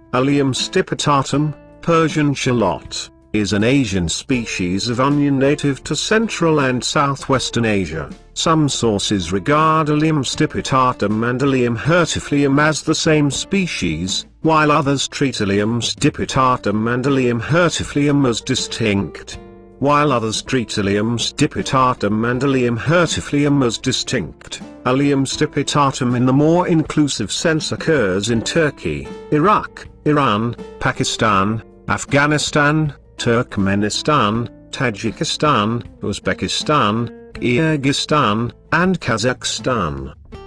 Allium stipitatum, Persian shallot, is an Asian species of onion native to Central and Southwestern Asia. Some sources regard Allium stipitatum and Allium hirtifolium as the same species, while others treat Allium stipitatum and Allium hirtifolium as distinct. Allium stipitatum in the more inclusive sense occurs in Turkey, Iraq, Iran, Pakistan, Afghanistan, Turkmenistan, Tajikistan, Uzbekistan, Kyrgyzstan, and Kazakhstan.